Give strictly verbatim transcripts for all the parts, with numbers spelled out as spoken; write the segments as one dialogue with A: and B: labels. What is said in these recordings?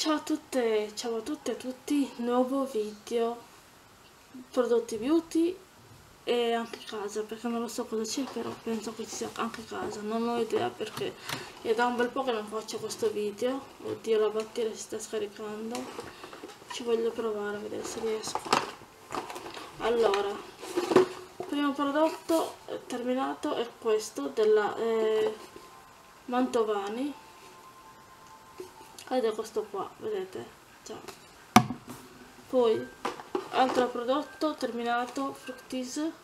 A: Ciao a tutte, ciao a tutte e a tutti, nuovo video, prodotti beauty e anche casa, perché non lo so cosa c'è, però penso che ci sia anche casa, non ho idea perché è da un bel po' che non faccio questo video. Oddio, la batteria si sta scaricando, ci voglio provare a vedere se riesco. Allora, primo prodotto terminato è questo della eh, Mantovani. Ed è questo qua, vedete? Ciao. Poi altro prodotto terminato, Fructis,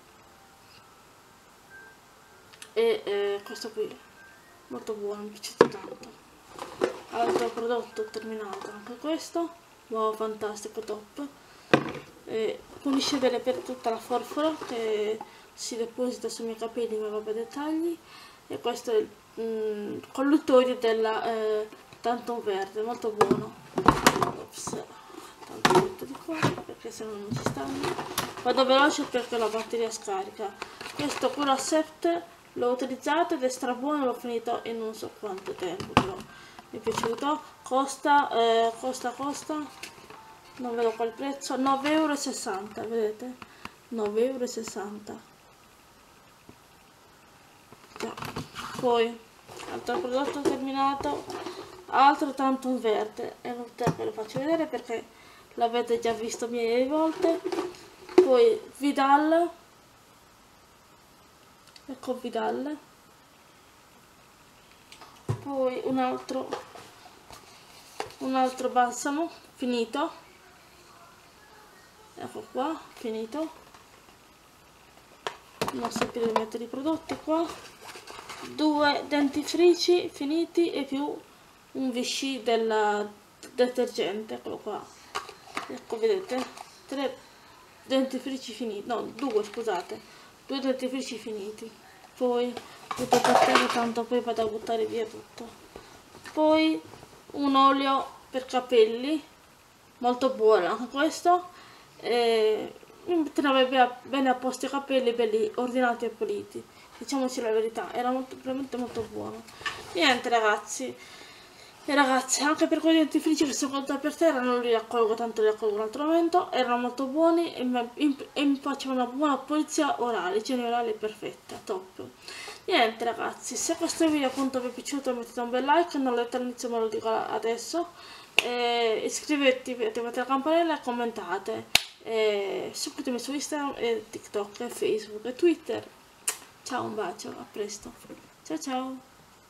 A: e eh, questo qui molto buono, mi è piaciuto tanto. Altro prodotto terminato, anche questo, wow, fantastico, top. E pulisce bene per tutta la forfora che si deposita sui miei capelli, ma vabbè, dettagli. E questo è il mm, colluttorio della eh, Tantum Verde, molto buono. Ops, tanto metto di qua perché se no non ci stanno. Vado veloce perché la batteria scarica. Questo Curacept l'ho utilizzato ed è stra buono, l'ho finito in non so quanto tempo, però mi è piaciuto. Costa, eh, costa, costa, non vedo qual prezzo, nove euro e sessanta, vedete? nove euro e sessanta. Già. Poi altro prodotto terminato, altro Tantum Verde, è inutile che lo faccio vedere perché l'avete già visto mille volte. Poi Vidal, ecco Vidal. Poi un altro un altro balsamo finito, ecco qua, finito. Non so più dove mettere i prodotti qua. Due dentifrici finiti e più un Vichy del detergente, eccolo qua, ecco, vedete, tre dentifrici finiti, no, due, scusate, due dentifrici finiti. Poi tutto per terra, tanto poi vado a buttare via tutto. Poi un olio per capelli molto buono anche questo, e mi metterà bene a posto i capelli belli ordinati e puliti. Diciamoci la verità, era molto, veramente molto buono. Niente ragazzi e ragazze, anche per quei dentifrici che sono caduti per terra non li raccolgo, tanto li raccolgo un altro momento. Erano molto buoni e mi, e mi facevano una buona pulizia orale, igiene orale perfetta, top. Niente ragazzi, se questo video appunto vi è piaciuto mettete un bel like, non l'avete all'inizio ma lo dico adesso. E iscrivetevi, attivate la campanella e commentate. E seguitemi su Instagram e TikTok e Facebook e Twitter. Ciao, un bacio, a presto. Ciao ciao.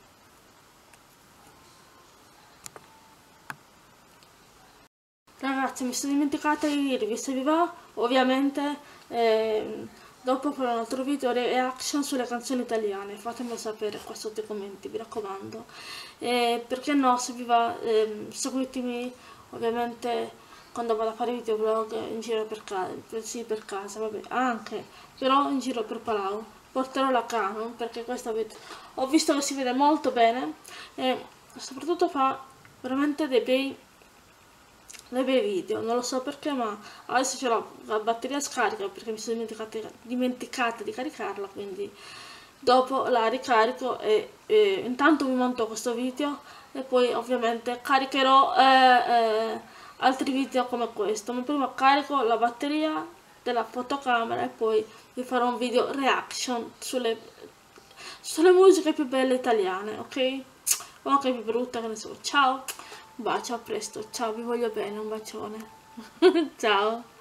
A: Ragazzi, mi sono dimenticata di dirvi, se vi va, ovviamente eh, dopo farò un altro video reaction sulle canzoni italiane, fatemelo sapere qua sotto i commenti, mi raccomando. E perché no, se vi va, eh, seguitemi ovviamente quando vado a fare video vlog in giro per casa, sì, per casa, vabbè, anche, però in giro per Palau. Porterò la Canon perché questa ho visto che si vede molto bene e soprattutto fa veramente dei bei, dei bei video. Non lo so perché, ma adesso c'è la, la batteria scarica perché mi sono dimenticata, dimenticata di caricarla, quindi dopo la ricarico e, e intanto vi monto questo video e poi ovviamente caricherò eh, eh, altri video come questo, ma prima carico la batteria della fotocamera e poi vi farò un video reaction sulle, sulle musiche più belle italiane, ok? O anche più brutte, che ne so. Ciao, un bacio, a presto, ciao, vi voglio bene, un bacione. Ciao.